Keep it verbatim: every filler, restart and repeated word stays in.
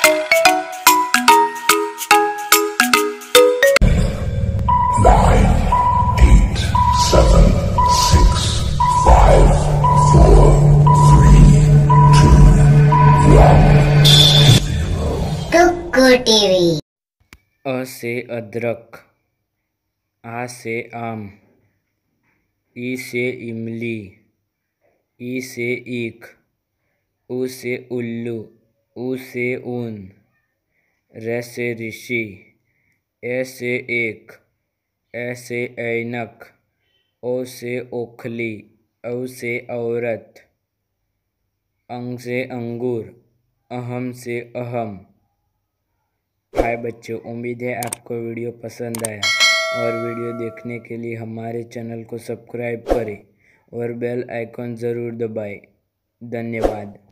Nine, eight, seven, six, five, four, three, two, one, zero. Kukku TV. अ से अदरक, आ से आम, ई से इमली, ई से ईख, उ से उल्लू, ऊ से ऊन, र से ऋषि, ए से एक, ए से ऐनक, ओ से ओखली, औ से औरत, अंग से अंगूर, अहम से अहम। हाय बच्चों, उम्मीद है आपको वीडियो पसंद आया और वीडियो देखने के लिए हमारे चैनल को सब्सक्राइब करें और बेल आइकॉन ज़रूर दबाएं। धन्यवाद।